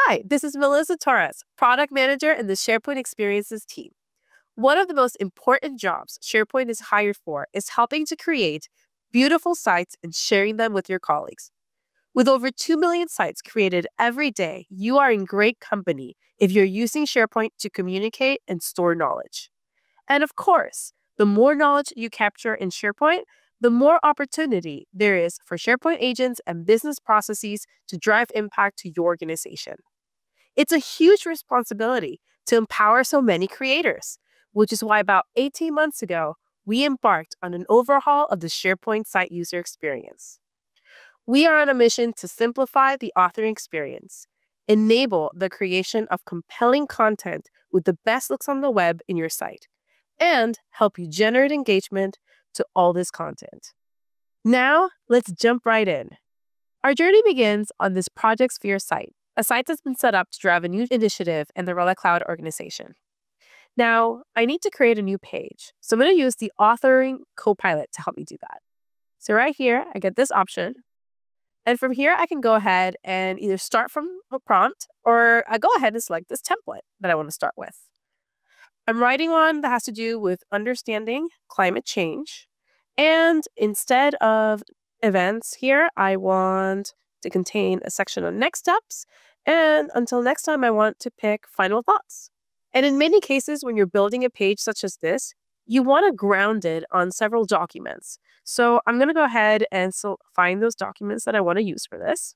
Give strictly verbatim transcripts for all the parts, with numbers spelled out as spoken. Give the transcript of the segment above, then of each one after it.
Hi, this is Melissa Torres, Product Manager in the SharePoint Experiences team. One of the most important jobs SharePoint is hired for is helping to create beautiful sites and sharing them with your colleagues. With over two million sites created every day, you are in great company if you're using SharePoint to communicate and store knowledge. And of course, the more knowledge you capture in SharePoint, the more opportunity there is for SharePoint agents and business processes to drive impact to your organization. It's a huge responsibility to empower so many creators, which is why about eighteen months ago, we embarked on an overhaul of the SharePoint site user experience. We are on a mission to simplify the authoring experience, enable the creation of compelling content with the best looks on the web in your site, and help you generate engagement to all this content. Now, let's jump right in. Our journey begins on this Project Sphere site, a site that's been set up to drive a new initiative in the Relic Cloud organization. Now, I need to create a new page, so I'm going to use the authoring Copilot to help me do that. So right here, I get this option. And from here, I can go ahead and either start from a prompt, or I go ahead and select this template that I want to start with. I'm writing one that has to do with understanding climate change. And instead of events here, I want to contain a section on next steps. And until next time, I want to pick final thoughts. And in many cases, when you're building a page such as this, you want to ground it on several documents. So I'm going to go ahead and so find those documents that I want to use for this.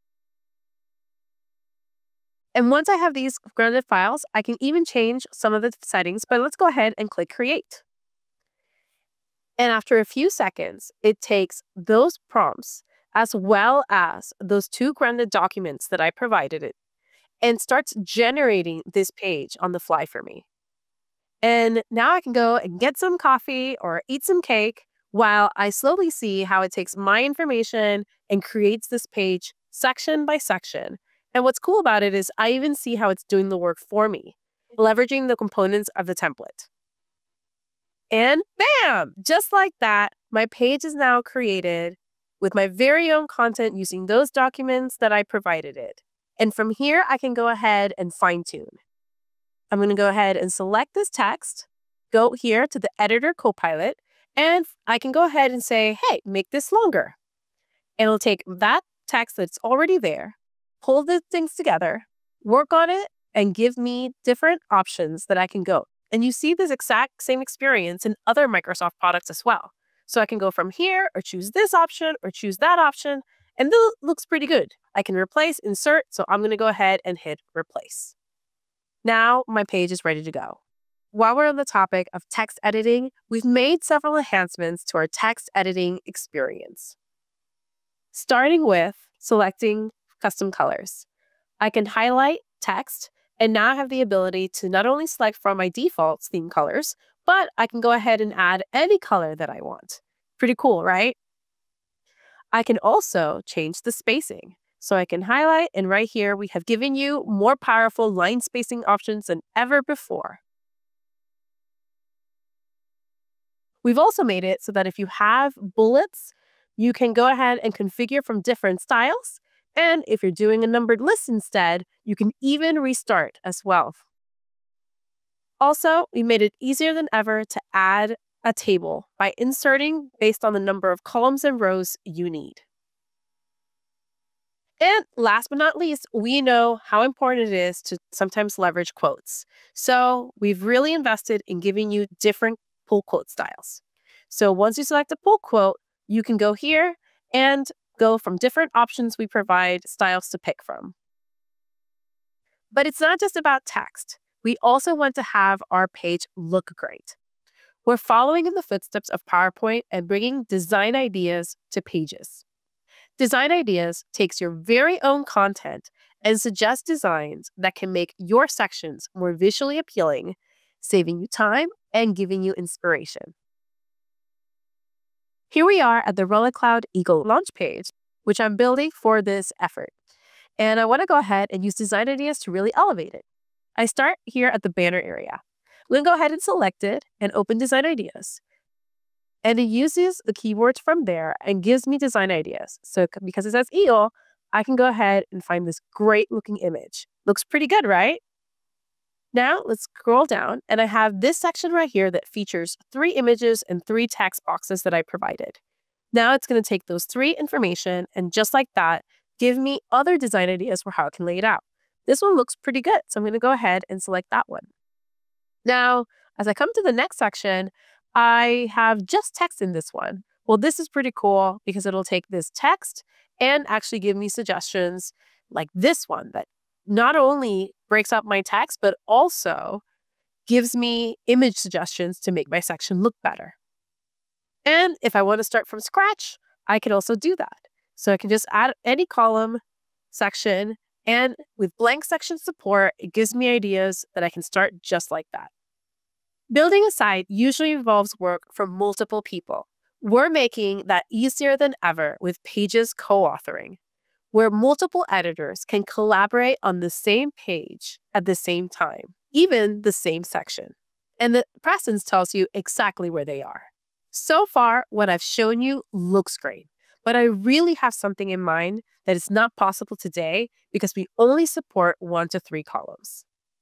And once I have these grounded files, I can even change some of the settings, but let's go ahead and click Create. And after a few seconds, it takes those prompts as well as those two grounded documents that I provided it and starts generating this page on the fly for me. And now I can go and get some coffee or eat some cake while I slowly see how it takes my information and creates this page section by section. And what's cool about it is I even see how it's doing the work for me, leveraging the components of the template. And bam! Just like that, my page is now created with my very own content using those documents that I provided it. And from here, I can go ahead and fine-tune. I'm going to go ahead and select this text, go here to the Editor Copilot, and I can go ahead and say, hey, make this longer. And it'll take that text that's already there, pull the things together, work on it, and give me different options that I can go. And you see this exact same experience in other Microsoft products as well. So I can go from here or choose this option or choose that option, and it looks pretty good. I can replace, insert, so I'm going to go ahead and hit replace. Now my page is ready to go. While we're on the topic of text editing, we've made several enhancements to our text editing experience. Starting with selecting custom colors. I can highlight text and now I have the ability to not only select from my default theme colors, but I can go ahead and add any color that I want. Pretty cool, right? I can also change the spacing. So I can highlight, and right here we have given you more powerful line spacing options than ever before. We've also made it so that if you have bullets, you can go ahead and configure from different styles. And if you're doing a numbered list instead, you can even restart as well. Also, we made it easier than ever to add a table by inserting based on the number of columns and rows you need. And last but not least, we know how important it is to sometimes leverage quotes. So we've really invested in giving you different pull quote styles. So once you select a pull quote, you can go here and go from different options we provide styles to pick from. But it's not just about text. We also want to have our page look great. We're following in the footsteps of PowerPoint and bringing design ideas to pages. Design Ideas takes your very own content and suggests designs that can make your sections more visually appealing, saving you time and giving you inspiration. Here we are at the Relic Cloud Eagle launch page, which I'm building for this effort. And I want to go ahead and use Design Ideas to really elevate it. I start here at the banner area. I'm going to go ahead and select it and open Design Ideas. And it uses the keywords from there and gives me design ideas. So because it says Eagle, I can go ahead and find this great looking image. Looks pretty good, right? Now let's scroll down, and I have this section right here that features three images and three text boxes that I provided. Now it's going to take those three information and just like that, give me other design ideas for how I can lay it out. This one looks pretty good, so I'm going to go ahead and select that one. Now, as I come to the next section, I have just text in this one. Well, this is pretty cool because it'll take this text and actually give me suggestions like this one that not only breaks up my text, but also gives me image suggestions to make my section look better. And if I want to start from scratch, I can also do that. So I can just add any column, section, and with blank section support, it gives me ideas that I can start just like that. Building a site usually involves work from multiple people. We're making that easier than ever with Page's co-authoring, where multiple editors can collaborate on the same page at the same time, even the same section. And the presence tells you exactly where they are. So far, what I've shown you looks great, but I really have something in mind that is not possible today because we only support one to three columns.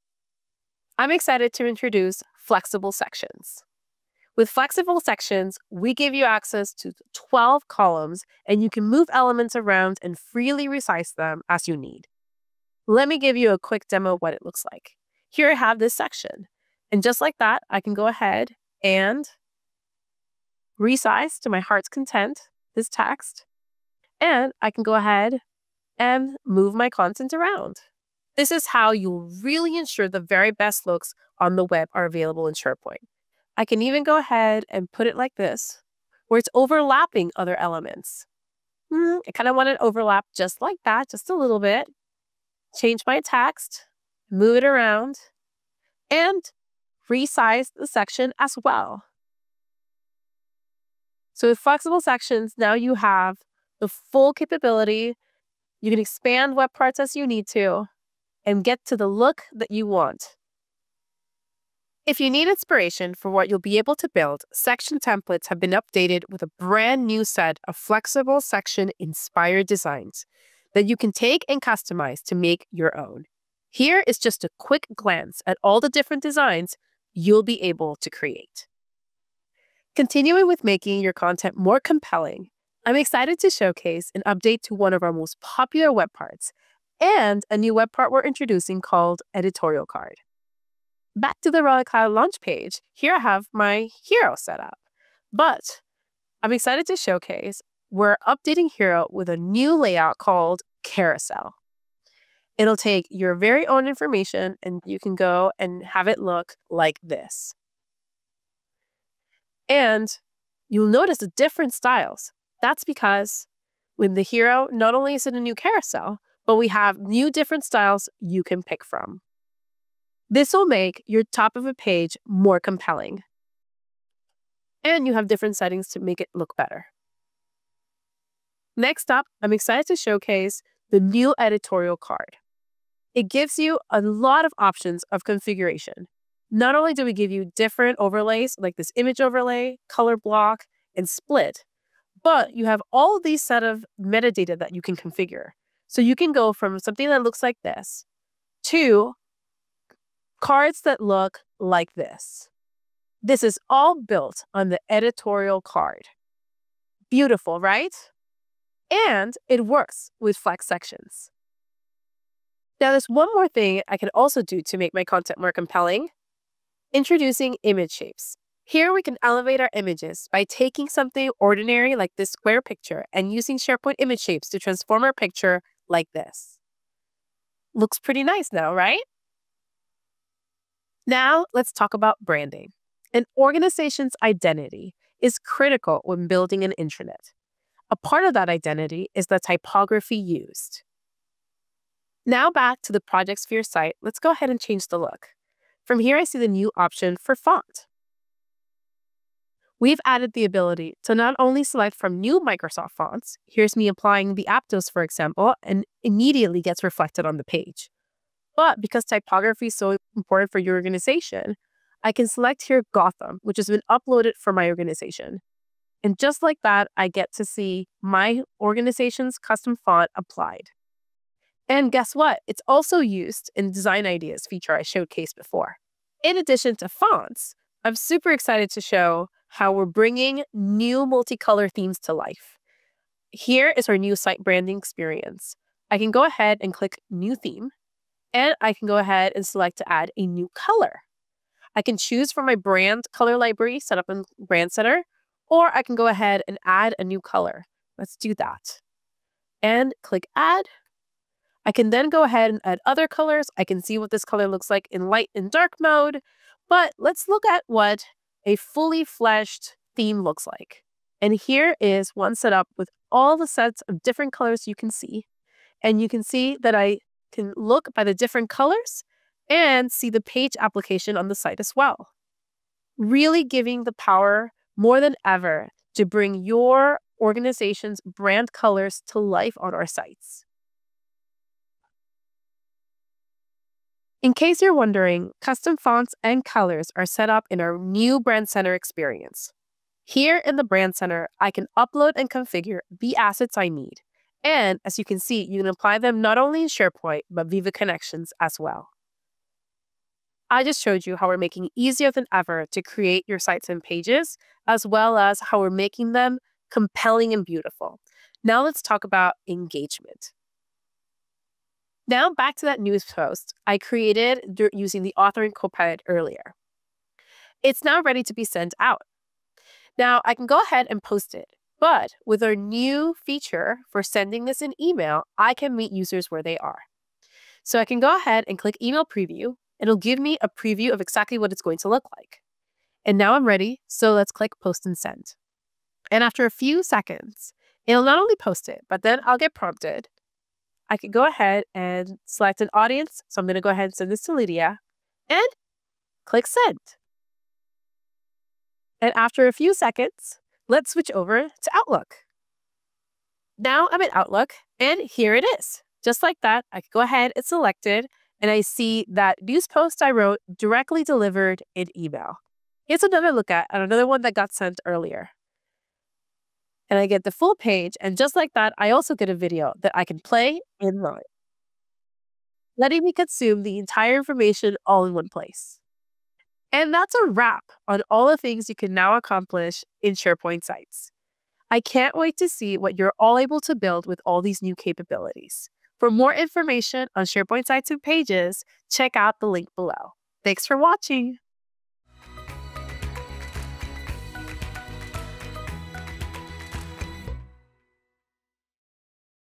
I'm excited to introduce flexible sections. With flexible sections, we give you access to twelve columns, and you can move elements around and freely resize them as you need. Let me give you a quick demo of what it looks like. Here I have this section, and just like that, I can go ahead and resize to my heart's content this text, and I can go ahead and move my content around. This is how you'll really ensure the very best looks on the web are available in SharePoint. I can even go ahead and put it like this, where it's overlapping other elements. Hmm, I kind of want it to overlap just like that, just a little bit. Change my text, move it around, and resize the section as well. So with flexible sections, now you have the full capability. You can expand web parts as you need to and get to the look that you want. If you need inspiration for what you'll be able to build, section templates have been updated with a brand new set of flexible section-inspired designs that you can take and customize to make your own. Here is just a quick glance at all the different designs you'll be able to create. Continuing with making your content more compelling, I'm excited to showcase an update to one of our most popular web parts and a new web part we're introducing called Editorial Card. Back to the Relic Cloud launch page, here I have my hero set up. But I'm excited to showcase we're updating Hero with a new layout called Carousel. It'll take your very own information and you can go and have it look like this. And you'll notice the different styles. That's because with the hero, not only is it a new carousel, but we have new different styles you can pick from. This will make your top of a page more compelling. And you have different settings to make it look better. Next up, I'm excited to showcase the new editorial card. It gives you a lot of options of configuration. Not only do we give you different overlays like this image overlay, color block, and split, but you have all of these set of metadata that you can configure. So you can go from something that looks like this to cards that look like this. This is all built on the editorial card. Beautiful, right? And it works with flex sections. Now, there's one more thing I can also do to make my content more compelling. Introducing image shapes. Here we can elevate our images by taking something ordinary like this square picture and using SharePoint image shapes to transform our picture like this. Looks pretty nice now, right? Now, let's talk about branding. An organization's identity is critical when building an intranet. A part of that identity is the typography used. Now back to the projects for your site, let's go ahead and change the look. From here, I see the new option for font. We've added the ability to not only select from new Microsoft fonts, here's me applying the Aptos, for example, and immediately gets reflected on the page. But because typography is so important for your organization, I can select here Gotham, which has been uploaded for my organization. And just like that, I get to see my organization's custom font applied. And guess what? It's also used in Design Ideas feature I showcased before. In addition to fonts, I'm super excited to show how we're bringing new multicolor themes to life. Here is our new site branding experience. I can go ahead and click New Theme, and I can go ahead and select to add a new color. I can choose from my brand color library set up in Brand Center, or I can go ahead and add a new color. Let's do that. And click Add. I can then go ahead and add other colors. I can see what this color looks like in light and dark mode. But let's look at what a fully fleshed theme looks like. And here is one set up with all the sets of different colors you can see. And you can see that I can look by the different colors and see the page application on the site as well. Really giving the power more than ever to bring your organization's brand colors to life on our sites. In case you're wondering, custom fonts and colors are set up in our new Brand Center experience. Here in the Brand Center, I can upload and configure the assets I need. And as you can see, you can apply them not only in SharePoint, but Viva Connections as well. I just showed you how we're making it easier than ever to create your sites and pages, as well as how we're making them compelling and beautiful. Now let's talk about engagement. Now back to that news post I created using the authoring Copilot earlier. It's now ready to be sent out. Now I can go ahead and post it, but with our new feature for sending this in email, I can meet users where they are. So I can go ahead and click Email Preview. It'll give me a preview of exactly what it's going to look like. And now I'm ready, so let's click Post and Send. And after a few seconds, it'll not only post it, but then I'll get prompted. I can go ahead and select an audience. So I'm going to go ahead and send this to Lydia and click Send. And after a few seconds, let's switch over to Outlook. Now I'm in Outlook, and here it is. Just like that, I can go ahead and select it, and I see that news post I wrote directly delivered in email. Here's another look at, at another one that got sent earlier. And I get the full page, and just like that, I also get a video that I can play and run, letting me consume the entire information all in one place. And that's a wrap on all the things you can now accomplish in SharePoint sites. I can't wait to see what you're all able to build with all these new capabilities. For more information on SharePoint sites and pages, check out the link below. Thanks for watching.